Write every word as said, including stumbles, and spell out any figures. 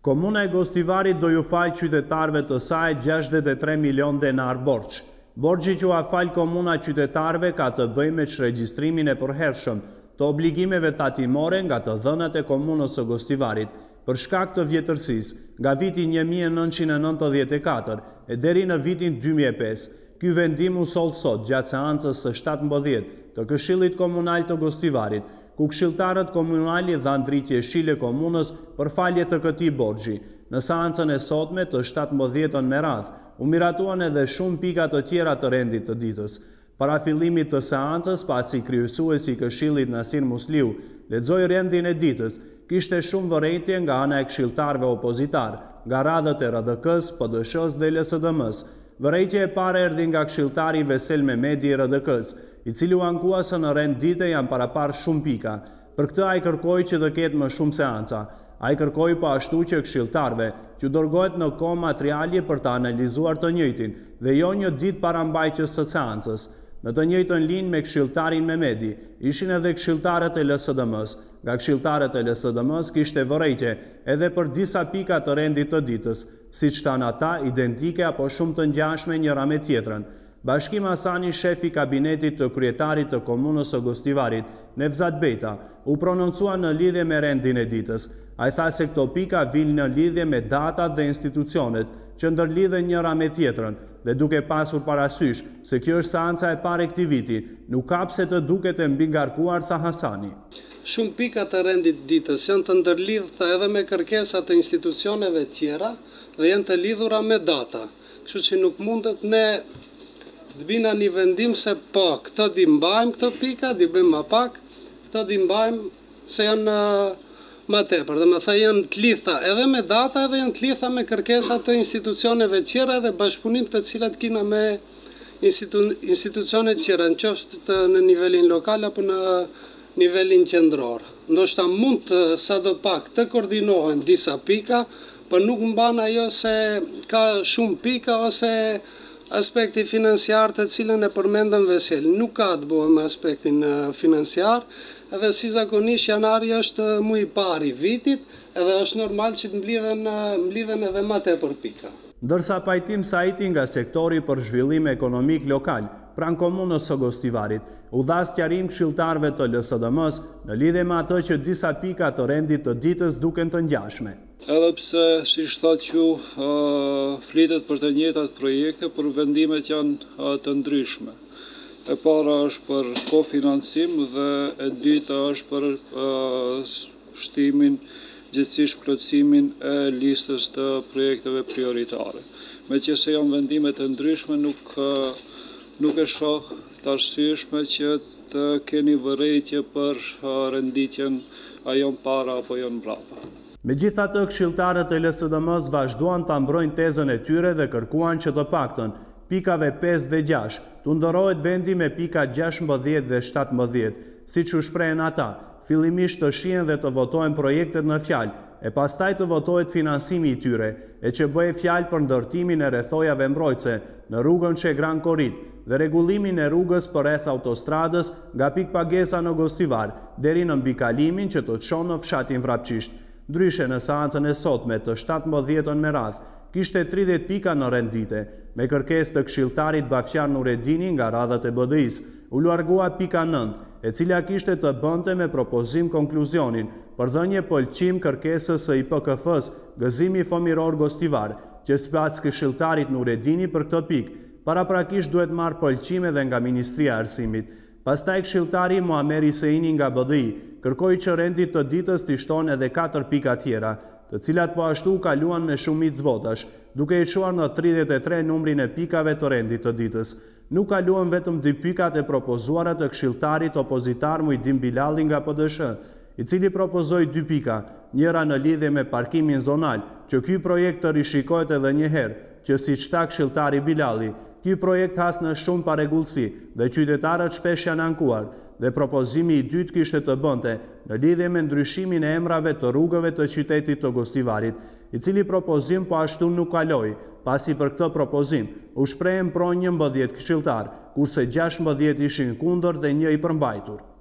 Komuna e Gostivarit do ju falë qytetarëve të saj gjashtëdhjetë e tre milion denar borxh. Borxhi që u afal komuna qytetarëve ka të bëjë me çregjistrimin e përhershëm të obligimeve tatimore nga të dhënat e komunës së Gostivarit për shkak të vjetërsisë nga viti një mijë e nëntëqind e nëntëdhjetë e katër e deri në vitin dy mijë e pesë. Ky vendim u soll sot gjatë seancës së shtatëmbëdhjetë të Këshillit Komunal të Gostivarit, ku këshilltarët komunali dhanë dritë jeshile komunës për falje të këtij borxhi. Në seancën e sotme të shtatëmbëdhjetën me radhë, u miratuan edhe shumë pika të tjera të rendit të ditës. Para fillimit të seancës, pasi kryesuesi i Këshillit Nasir Musliu lexoi rendin e ditës, kishte shumë vërejtje nga ana e këshilltarëve opozitar, nga radhët e R D K-s, P D Sh-s dhe L S D M-s. Vërejtja e parë erdhi nga këshilltari Vesel Mehmeti i R D K-s, i cili u ankua se në rend dite janë paraparë shumë pika. Për këtë ai kërkoi që të ketë më shumë seanca. Ai kërkoi po ashtu që këshilltarëve që dërgohet në kohë materiale për të analizuar të njëjtin dhe jo një ditë para mbajtjes së seancës. Në të njëjtën linjë me këshilltarin Mehmeti ishin edhe këshilltarët e L S D M-s. Nga këshilltarët e L S D M-s kishte vërejtje edhe për disa pika të rendit të ditës, siç tanë ata identike apo shumë të ngjashme njëra me tjetrën. Bashkim Hasani, shefi i kabinetit të kryetarit të komunës së Gostivarit, Nevzat Bejta, u prononcua në lidhje me rendin e ditës. Ai tha se këto pika vinë në lidhje me datat dhe institucionet që ndërlidhen njëra me tjetrën, dhe duke pasur parasysh se kjo është seanca e parë e këtij viti, nuk ka pse të duket e mbingarkuar, tha Hasani. Shumë pika të rendit ditës janë të ndërlidhura edhe me kërkesat e institucioneve tjera dhe janë të lidhura me data. Kështu që nuk mundet ne të bina një vendim se po, këto di mbajmë këto pika, di bëjmë ma pak, këto di mbajmë se janë ma tepër, dhe me thë janë të lidha edhe me data edhe janë të lidha me kërkesat të institucioneve tjera dhe bashkëpunim të cilat kina me institu, institucionet tjera, në qoftë në nivelin lokal apo në nivelin qendror. Ndoshta mund të sa do pak të koordinohen disa pika, për nuk mban ajo se ka shumë pika ose aspekti financiar të cilën e përmendëm Vesel. Nuk ka të bëjë me aspektin financiar, edhe si zakonisht janari është muaj i parë i vitit, edhe është normal që të mblidhen, mblidhen edhe më tepër pika. Ndërsa Pajtim Sajti nga sektori për zhvillim ekonomik lokal, pranë komunës së Gostivarit, u dha sqarim këshilltarëve të L S D M-s në lidhje me atë që disa pika të rendit të ditës duken të ngjashme. Edhe pse, si shtat që uh, flitet për të njëjtat projekte, por vendimet janë uh, të ndryshme. E para është për kofinancim dhe e dyta është për uh, shtimin, gjithësisht plotësimin e listës të projekteve prioritare. Meqenëse janë vendime të ndryshme, nuk, uh, nuk e shoh të arsyeshme që të keni vërejtje për uh, renditjen a janë para apo janë mbrapa. Megjithatë, këshilltarët e L S D M-s vazhduan ta mbrojnë tezën e tyre dhe kërkuan që të paktën pikave pesë dhe gjashtë të ndërrohet vendi me pika gjashtëmbëdhjetë dhe shtatëmbëdhjetë, siç u shprehen ata, fillimisht të shihen dhe të votohen projektet në fjalë, e pastaj të votohet financimi i tyre, e që bëhe fjalë për ndërtimin e rrethojave mbrojtëse në rrugën Shegran Korrit dhe rregullimin e rrugës përreth autostradës nga pikpagesa në Gostivar deri në mbikalimin që të çon në fshatin Vrapçisht. Ndryshe, në seancën e sotme të shtatëmbëdhjetën me radhë, kishte tridhjetë pika në rendite, me kërkesë të këshilltarit Bafjan Nuredini nga radhët e B D I-s, u largua pika nëntë, e cila kishte të bënte me propozim konkluzionin për dhënje pëlqim kërkesës së I P K F-s Gëzimi Fëmiror Gostivar, që sipas këshilltarit Nuredini për këtë pikë, paraprakisht duhet marrë pëlqim edhe nga Ministria e Arsimit. Pastaj këshilltari Muamer Iseini nga B D I kërkoi që rendit të ditës t'i shtonë edhe katër pika tjera, të cilat po ashtu kaluan me shumicë votash, duke i çuar në tridhjetë e tre numrin e pikave të rendit të ditës. Nuk kaluan vetëm dy pikat e propozuara të këshilltarit opozitar Mujdin Bilali nga P D Sh, i cili propozoi dy pika, njëra në lidhje me parkimin zonal, që ky projekt të rishikohet edhe një herë, që siç tha këshilltari Bilali, ky projekt has në shumë parregullsi dhe qytetarët shpesh janë ankuar, dhe propozimi i dytë kishte të bënte në lidhje me ndryshimin e emrave të rrugëve të qytetit të Gostivarit, i cili propozim po ashtu nuk kaloi, pasi për këtë propozim u shprehen pro njëmbëdhjetë këshilltar, kurse gjashtëmbëdhjetë ishin kundër dhe një i përmbajtur.